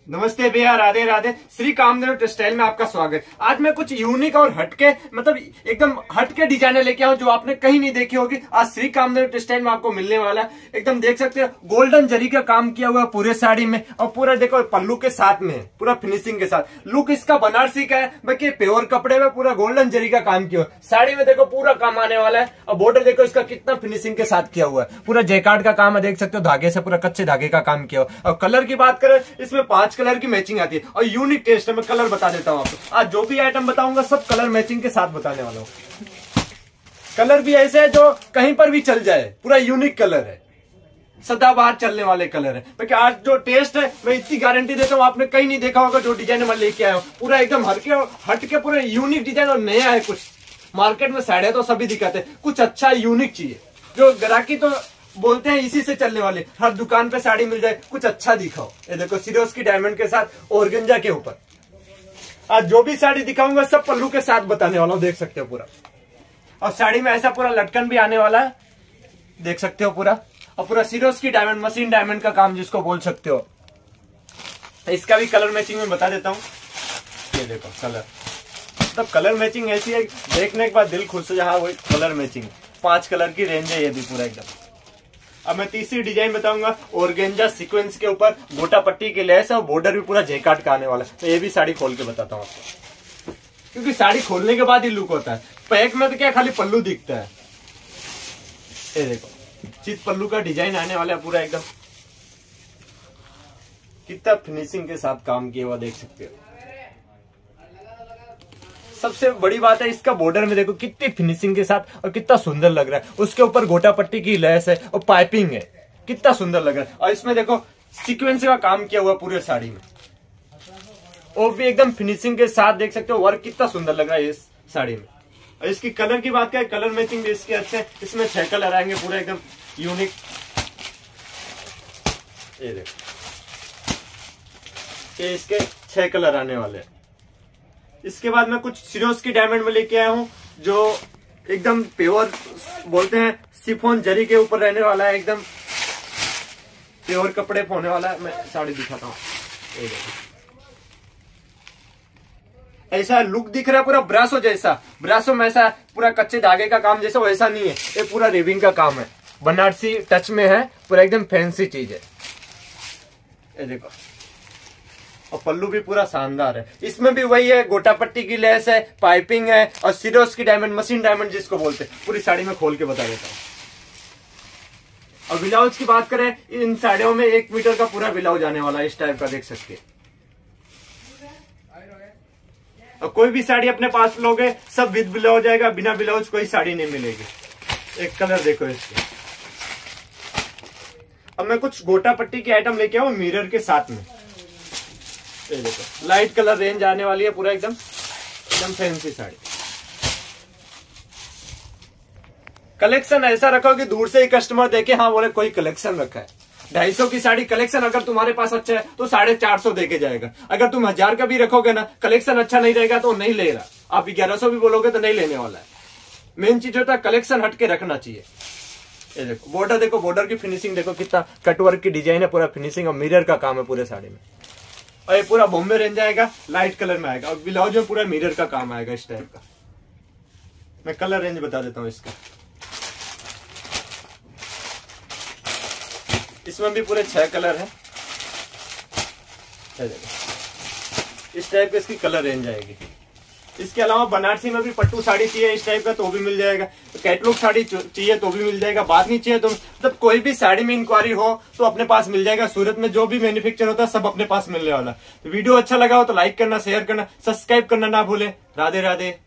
नमस्ते भैया, राधे राधे। श्री कामदेव टेक्सटाइल में आपका स्वागत। आज मैं कुछ यूनिक और हटके मतलब एकदम हटके डिजाइने लेके आऊं जो आपने कहीं नहीं देखी होगी। आज श्री कामदेव टेक्सटाइल में आपको मिलने वाला है। एकदम देख सकते हो गोल्डन जरी का काम किया हुआ है पूरे साड़ी में, और पूरा देखो पल्लू के साथ में है, पूरा फिनिशिंग के साथ। लुक इसका बनारसी का है, बाकी प्योर कपड़े में पूरा गोल्डन जरी का काम किया हुआ है। साड़ी में देखो पूरा काम आने वाला है, और बॉर्डर देखो इसका कितना फिनिशिंग के साथ किया हुआ है। पूरा जैकार्ड का काम है, देख सकते हो धागे से, पूरा कच्चे धागे का काम किया हुआ है। और कलर की बात करें, इसमें 5 कलर की मैचिंग आती है और यूनिक टेस्ट है। मैं कलर बता देता हूँ आपको। आज जो भी आइटम बताऊंगा सब कलर मैचिंग के साथ बताने वाला हूँ। कलर भी ऐसे है जो कहीं पर भी चल जाए, पूरा यूनिक कलर है, सदाबहार चलने वाले कलर है। क्योंकि आज जो टेस्ट है मैं इतनी गारंटी देता हूँ, आपने कहीं नहीं देखा होगा। जो डिजाइन मैं लेके आया हूँ पूरा एकदम हटके पूरा यूनिक डिजाइन और नया है। कुछ मार्केट में साड़ियां तो सभी दिखाते हैं, कुछ अच्छा यूनिक चाहिए जो ग्राहकी तो बोलते हैं इसी से चलने वाले। हर दुकान पे साड़ी मिल जाए, कुछ अच्छा दिखाओ। ये देखो सिरोस्की डायमंड के साथ ऑर्गेंजा के ऊपर। आज जो भी साड़ी दिखाऊंगा सब पल्लू के साथ बताने वाला हूँ, देख सकते हो पूरा। और साड़ी में ऐसा पूरा लटकन भी आने वाला है, देख सकते हो पूरा। और पूरा सिरोस्की डायमंड, मशीन डायमंड का काम जिसको बोल सकते हो। इसका भी कलर मैचिंग में बता देता हूँ। ये देखो कलर, मतलब कलर मैचिंग ऐसी है, देखने के बाद दिल खुश हो जाए। हाँ वही कलर मैचिंग, 5 कलर की रेंज है ये भी पूरा एकदम। अब मैं तीसरी डिजाइन बताऊंगा, ऑर्गेंजा सीक्वेंस के ऊपर गोटा पट्टी की लेस है और बॉर्डर भी पूरा जैकार्ड का आने वाला है। तो ये भी साड़ी खोल के बताता हूँ आपको, क्योंकि साड़ी खोलने के बाद ही लुक होता है। पैक में तो क्या खाली पल्लू दिखता है। ये देखो चित पल्लू का डिजाइन आने वाला है पूरा एकदम। कितना फिनिशिंग के साथ काम किया हुआ देख सकते हो। सबसे बड़ी बात है इसका बॉर्डर में देखो कितनी फिनिशिंग के साथ और कितना सुंदर लग रहा है। उसके ऊपर गोटा पट्टी की लेस है और पाइपिंग है, कितना सुंदर लग रहा है। और इसमें देखो सीक्वेंस का काम किया हुआ पूरे साड़ी में, और भी एकदम फिनिशिंग के साथ। देख सकते हो वर्क कितना सुंदर लग रहा है इस साड़ी में। और इसकी कलर की बात करें, कलर मैचिंग भी इसके अच्छे। इसमें 6 कलर आएंगे पूरा एकदम यूनिक। ये देखो ये इसके 6 कलर आने वाले हैं। इसके बाद मैं कुछ सिरोस्की डायमंड में लेके आया हूँ जो एकदम प्योर बोलते हैं, शिफॉन जरी के ऊपर रहने वाला है, एकदम प्योर कपड़े होने वाला है। मैं साड़ी दिखाता हूँ। ऐसा लुक दिख रहा है पूरा ब्रासो जैसा। ब्रासो में ऐसा पूरा कच्चे धागे का काम जैसा वैसा नहीं है, ये पूरा रिविंग का काम है, बनारसी टच में है, पूरा एकदम फैंसी चीज है। ये देखो, और पल्लू भी पूरा शानदार है। इसमें भी वही है, गोटा पट्टी की लेस है, पाइपिंग है और सिरोस्की डायमंड, मशीन डायमंड जिसको बोलते हैं। पूरी साड़ी में खोल के बता देता हूँ। और ब्लाउज की बात करें, इन साड़ियों में 1 मीटर का पूरा ब्लाउज आने वाला है, इस टाइप का देख सकते हैं। और कोई भी साड़ी अपने पास लोगे सब विद ब्लाउज आएगा, बिना ब्लाउज कोई साड़ी नहीं मिलेगी। एक कलर देखो इसके। अब मैं कुछ गोटा पट्टी की आइटम लेके आऊं मिरर के साथ में। ये देखो लाइट कलर रेंज आने वाली है, पूरा एकदम फैंसी साड़ी। कलेक्शन ऐसा रखो कि दूर से ही कस्टमर देखे हाँ बोले कोई कलेक्शन रखा है। 250 की साड़ी कलेक्शन अगर तुम्हारे पास अच्छा है तो 450 देके जाएगा। अगर तुम 1000 का भी रखोगे ना, कलेक्शन अच्छा नहीं रहेगा तो नहीं ले रहा। आप 1100 भी बोलोगे तो नहीं लेने वाला है। मेन चीज होता है कलेक्शन हट के रखना चाहिए। ये देखो बॉर्डर, देखो बॉर्डर की फिनिशिंग देखो, कितना कटवर्क की डिजाइन है, पूरा फिनिशिंग और मिरर का काम है पूरे साड़ी में। और ये पूरा बॉम्बे रेंज आएगा, लाइट कलर में आएगा और ब्लाउज में पूरा मिरर का काम आएगा इस टाइप का। मैं कलर रेंज बता देता हूँ इसका। इसमें भी पूरे 6 कलर है। इस टाइप का इसकी कलर रेंज आएगी। इसके अलावा बनारसी में भी पट्टू साड़ी चाहिए इस टाइप का तो भी मिल जाएगा। कैटलॉग साड़ी चाहिए तो भी मिल जाएगा। बात नहीं चाहिए तो मतलब कोई भी साड़ी में इंक्वायरी हो तो अपने पास मिल जाएगा। सूरत में जो भी मैन्युफैक्चर होता है सब अपने पास मिलने वाला है। तो वीडियो अच्छा लगा हो तो लाइक करना, शेयर करना, सब्सक्राइब करना ना भूले। राधे राधे।